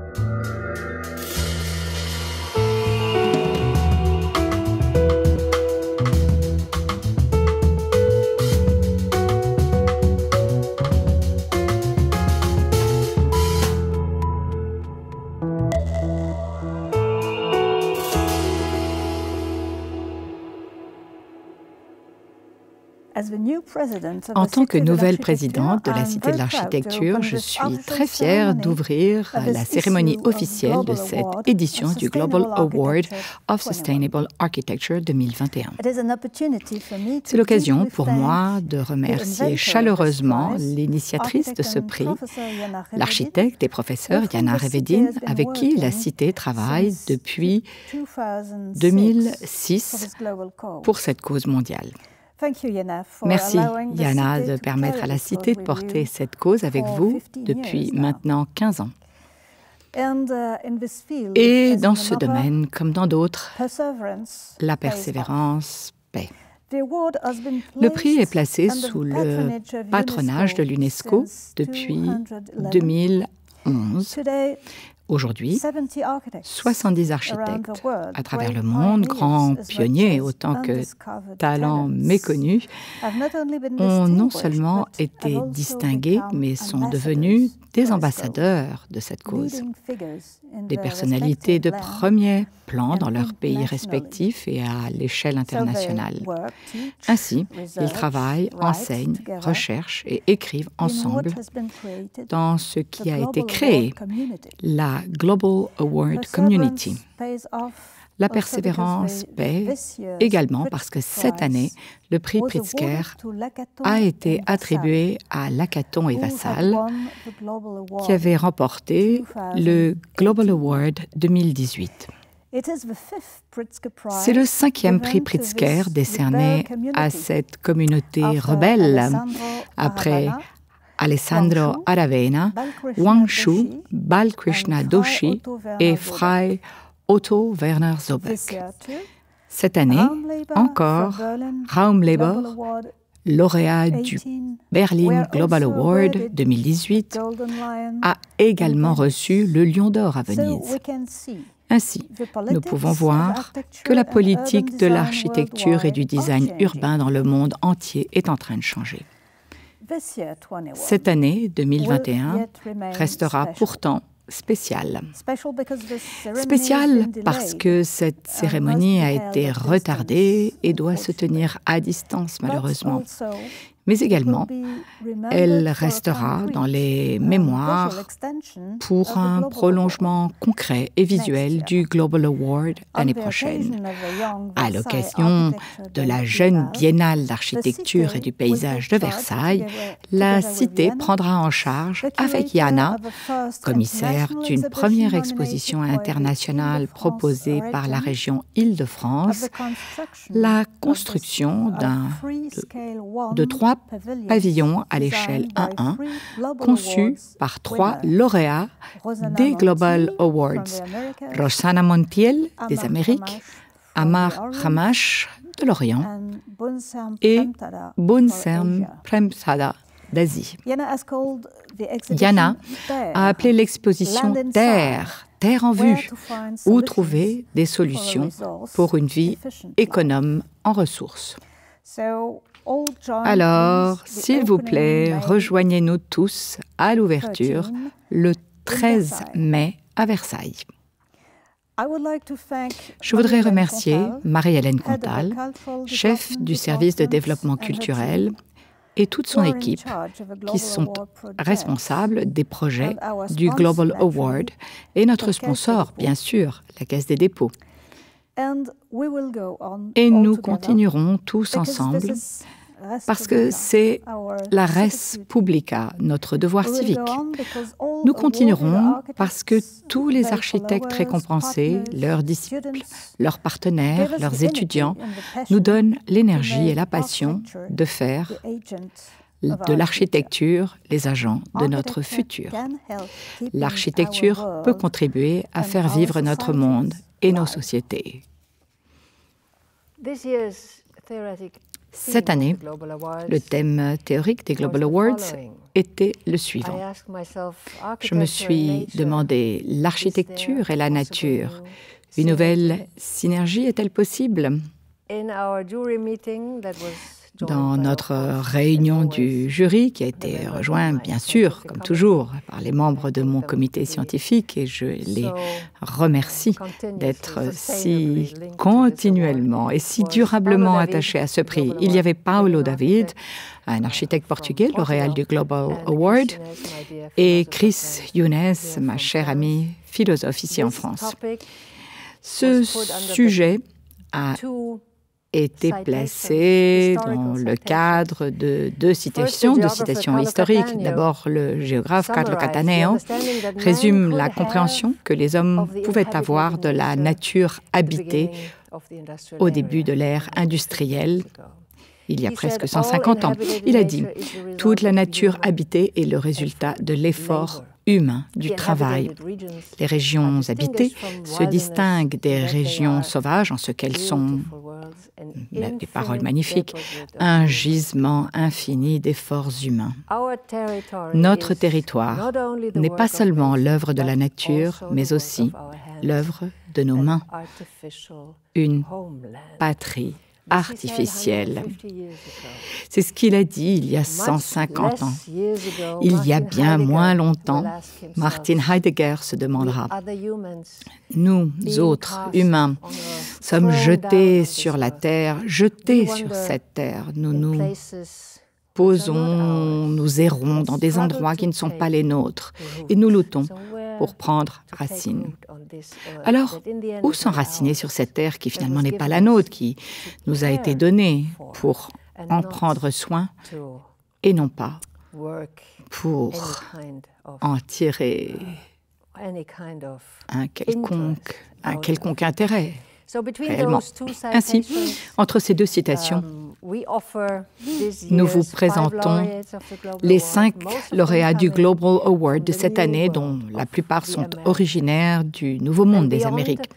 En tant que nouvelle présidente de la Cité de l'Architecture, je suis très fière d'ouvrir la cérémonie officielle de cette édition du Global Award of Sustainable Architecture 2021. C'est l'occasion pour moi de remercier chaleureusement l'initiatrice de ce prix, l'architecte et professeur Yana Revedin, avec qui la Cité travaille depuis 2006 pour cette cause mondiale. Merci, Yana, de permettre à la Cité de porter cette cause avec vous depuis maintenant 15 ans. Et dans ce domaine, comme dans d'autres, la persévérance paie. Le prix est placé sous le patronage de l'UNESCO depuis 2011. Aujourd'hui, 70 architectes à travers le monde, grands pionniers autant que talents méconnus, ont non seulement été distingués, mais sont devenus des ambassadeurs de cette cause. Des personnalités de premier plan dans leurs pays respectifs et à l'échelle internationale. Ainsi, ils travaillent, enseignent, recherchent et écrivent ensemble dans ce qui a été créé, la Global Award Community. La persévérance paie également parce que cette année, le prix Pritzker a été attribué à Lacaton et Vassal, qui avaient remporté le Global Award 2018. C'est le 5e prix Pritzker décerné à cette communauté rebelle après Alessandro Aravena, Wang Shu, Balkrishna Doshi et Fray Otto Werner Zobeck. Cette année, encore, Raumleber, lauréat du Berlin Global Award 2018, a également reçu le Lion d'Or à Venise. Ainsi, nous pouvons voir que la politique de l'architecture et du design urbain dans le monde entier est en train de changer. Cette année 2021 restera pourtant spéciale. Spéciale parce que cette cérémonie a été retardée et doit se tenir à distance malheureusement. Mais également, elle restera dans les mémoires pour un prolongement concret et visuel du Global Award l'année prochaine. À l'occasion de la jeune biennale d'architecture et du paysage de Versailles, la Cité prendra en charge, avec Yana, commissaire d'une première exposition internationale proposée par la région Île-de-France, la construction de 3 pavillons à l'échelle 1-1, conçus par 3 lauréats des Global Awards. Rossana Montiel, des Amériques, Amar Hamash, de l'Orient, et Bunsern Premsada, d'Asie. Yana a appelé l'exposition Terre en vue, où trouver des solutions pour une vie économe en ressources. Alors, s'il vous plaît, rejoignez-nous tous à l'ouverture le 13 mai à Versailles. Je voudrais remercier Marie-Hélène Contal, chef du service de développement culturel, et toute son équipe qui sont responsables des projets du Global Award et notre sponsor, bien sûr, la Caisse des dépôts. Et nous continuerons tous ensemble parce que c'est la res publica, notre devoir civique. Nous continuerons parce que tous les architectes récompensés, leurs disciples, leurs partenaires, leurs étudiants, nous donnent l'énergie et la passion de faire de l'architecture les agents de notre futur. L'architecture peut contribuer à faire vivre notre monde et nos sociétés. Cette année, le thème théorique des Global Awards était le suivant. Je me suis demandé, l'architecture et la nature, une nouvelle synergie est-elle possible? Dans notre réunion du jury, qui a été rejointe, bien sûr, comme toujours, par les membres de mon comité scientifique, et je les remercie d'être si continuellement et si durablement attachés à ce prix. Il y avait Paulo David, un architecte portugais, lauréat du Global Award, et Chris Younes, ma chère amie philosophe ici en France. Ce sujet a été placé dans le cadre de deux citations historiques. D'abord, le géographe Carlo Cattaneo résume la compréhension que les hommes pouvaient avoir de la nature habitée au début de l'ère industrielle, il y a presque 150 ans. Il a dit « Toute la nature habitée est le résultat de l'effort humain, du travail. Les régions habitées se distinguent des régions sauvages en ce qu'elles sont, des paroles magnifiques, un gisement infini d'efforts humains. Notre territoire n'est pas seulement l'œuvre de la nature, mais aussi l'œuvre de nos mains. Une patrie artificielle. » C'est ce qu'il a dit il y a 150 ans. Il y a bien moins longtemps, Martin Heidegger se demandera. Nous, autres humains, sommes jetés sur la terre, jetés sur cette terre. Nous nous posons, nous errons dans des endroits qui ne sont pas les nôtres et nous luttons pour prendre racine. Alors, où s'enraciner sur cette terre qui finalement n'est pas la nôtre, qui nous a été donnée pour en prendre soin et non pas pour en tirer un quelconque intérêt réellement. Ainsi, entre ces deux citations, nous vous présentons les 5 lauréats du Global Award de cette année, dont la plupart sont originaires du Nouveau Monde des Amériques.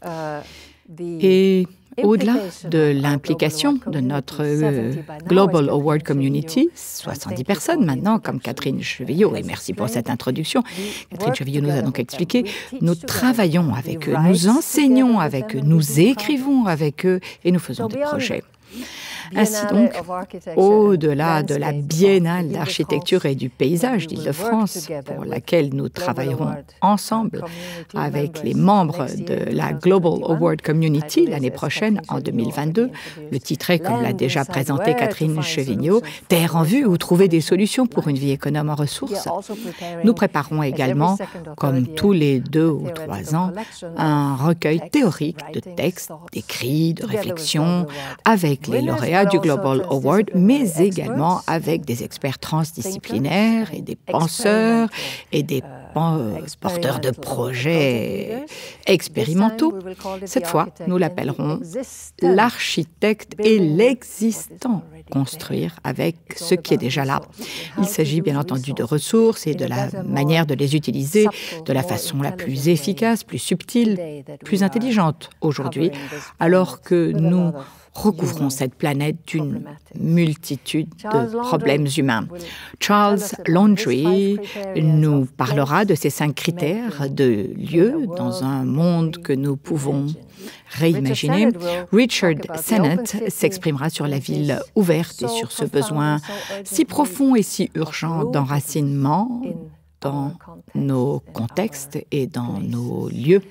Et au-delà de l'implication de notre Global Award Community, 70 personnes maintenant, comme Catherine Chevillot, et merci pour cette introduction. Catherine Chevillot nous a donc expliqué, nous travaillons avec eux, nous enseignons avec eux, nous écrivons avec eux et nous faisons des projets. Ainsi donc, au-delà de la biennale d'architecture et du paysage d'Île-de-France, pour laquelle nous travaillerons ensemble avec les membres de la Global Award Community l'année prochaine, en 2022, le titre est, comme l'a déjà présenté Catherine Chevigneau, « Terre en vue où trouver des solutions pour une vie économe en ressources ». Nous préparons également, comme tous les 2 ou 3 ans, un recueil théorique de textes, d'écrits, de réflexions, avec les lauréats du Global Award, mais également avec des experts transdisciplinaires et des penseurs et des porteurs de projets expérimentaux. Cette fois, nous l'appellerons l'architecte et l'existant. Construire avec ce qui est déjà là. Il s'agit bien entendu de ressources et de la manière de les utiliser de la façon la plus efficace, plus subtile, plus intelligente aujourd'hui, alors que nous recouvrons cette planète d'une multitude de problèmes humains. Charles Landry nous parlera de ces 5 critères de lieu dans un monde que nous pouvons réimaginer. Richard Sennett s'exprimera sur la ville ouverte et sur ce besoin si profond et si urgent d'enracinement dans nos contextes et dans nos lieux.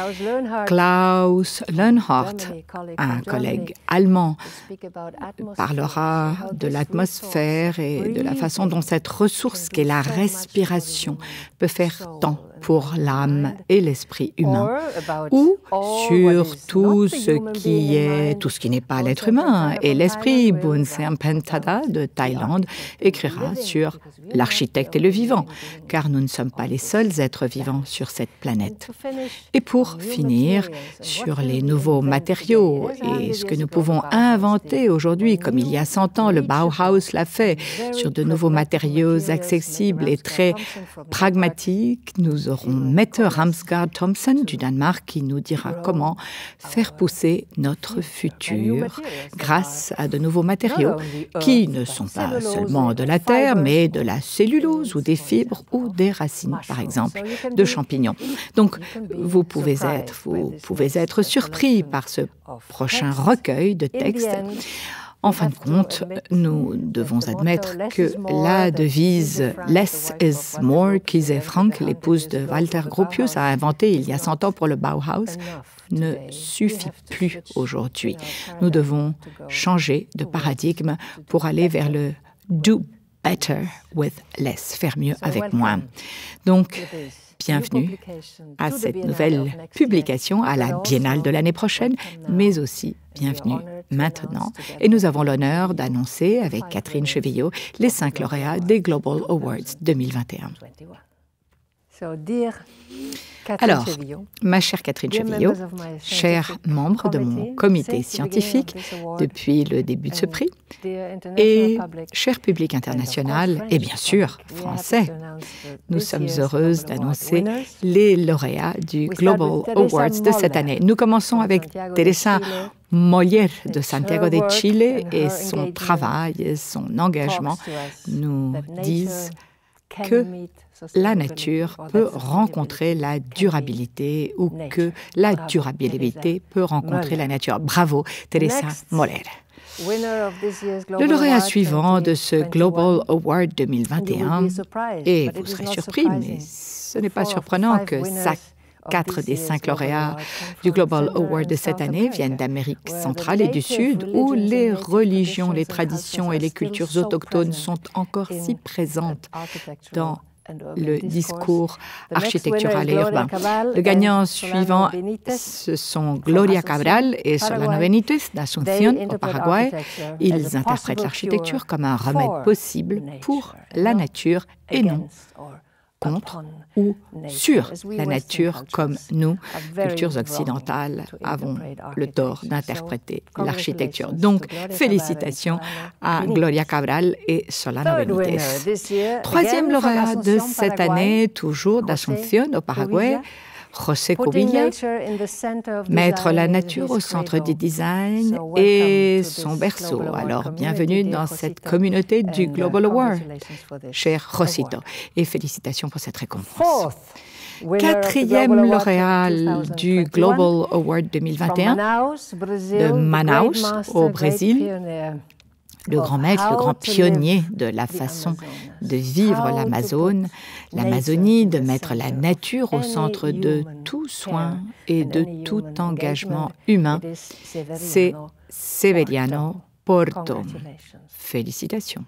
Klaus Leonhardt, un collègue allemand, parlera de l'atmosphère et de la façon dont cette ressource qu'est la respiration peut faire tant pour l'âme et l'esprit humain, ou sur tout ce qui n'est pas l'être humain. Et l'esprit, Boonseam Pentada de Thaïlande écrira sur l'architecte et le vivant, car car nous ne sommes pas les seuls êtres vivants sur cette planète. Et pour finir, sur les nouveaux matériaux et ce que nous pouvons inventer aujourd'hui, comme il y a 100 ans, le Bauhaus l'a fait, sur de nouveaux matériaux accessibles et très pragmatiques, nous aurons Mette Ramsgaard Thomsen du Danemark qui nous dira comment faire pousser notre futur grâce à de nouveaux matériaux qui ne sont pas seulement de la terre, mais de la cellulose ou des fibres ou des racines, par exemple, de champignons. Donc, vous pouvez être surpris par ce prochain recueil de textes. En fin de compte, nous devons admettre que la devise « Less is more » qu'Ise Frank, l'épouse de Walter Gropius, a inventée il y a 100 ans pour le Bauhaus, ne suffit plus aujourd'hui. Nous devons changer de paradigme pour aller vers le « do better with less », faire mieux avec moins. Donc, bienvenue à cette nouvelle publication à la Biennale de l'année prochaine, mais aussi bienvenue maintenant. Et nous avons l'honneur d'annoncer avec Catherine Chevillot les 5 lauréats des Global Awards 2021. Alors, ma chère Catherine Chevillot, chère membre de mon comité scientifique depuis le début de ce prix, et cher public international, et bien sûr français, nous sommes heureuses d'annoncer les lauréats du Global Awards de cette année. Nous commençons avec Teresa Moller de Santiago de Chile et son travail et son engagement nous disent que la nature peut rencontrer la durabilité ou que la durabilité peut rencontrer la nature. Bravo, Teresa Moller. Le lauréat suivant de ce Global Award 2021, et vous serez surpris, mais ce n'est pas surprenant que 4 des 5 lauréats du Global Award de cette année viennent d'Amérique centrale et du Sud, où les religions, les traditions et les cultures autochtones sont encore si présentes dans le discours architectural et urbain. Le gagnant suivant, ce sont Gloria Cabral et Solano Benítez d'Asunción au Paraguay. Ils interprètent l'architecture comme un remède possible pour la nature et non contre ou sur la nature comme nous, cultures occidentales, avons le tort d'interpréter l'architecture. Donc, félicitations à Gloria Cabral et Solano Benítez. Troisième lauréat de cette année, toujours d'Asunción au Paraguay, José Covilla, mettre la nature au centre du design et son berceau. Alors, bienvenue dans cette communauté du Global Award, cher Josito, et félicitations pour cette récompense. Quatrième lauréat du Global Award 2021 de Manaus, au Brésil. Le grand maître, le grand pionnier de la façon de vivre l'Amazonie, de mettre la nature au centre de tout soin et de tout engagement humain, c'est Severiano Porto. Félicitations.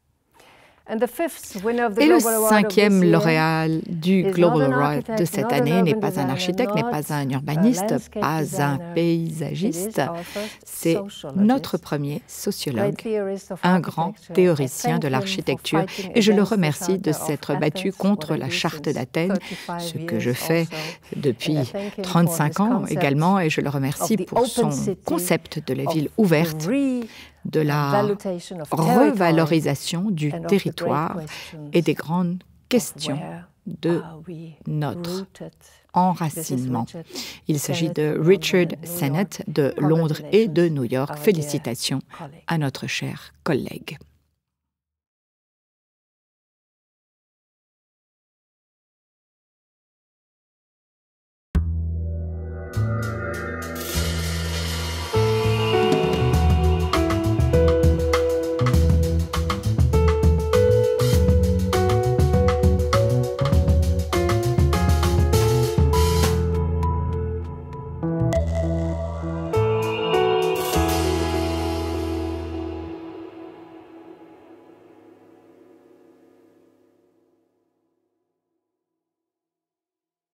Et le cinquième lauréat du Global Award de cette année n'est pas un architecte, n'est pas un urbaniste, pas un paysagiste. C'est notre premier sociologue, un grand théoricien de l'architecture. Et je le remercie de s'être battu contre la Charte d'Athènes, ce que je fais depuis 35 ans également. Et je le remercie pour son concept de la ville ouverte, de la revalorisation du territoire et des grandes questions de notre enracinement. Il s'agit de Richard Sennett de Londres et de New York. Félicitations à notre cher collègue.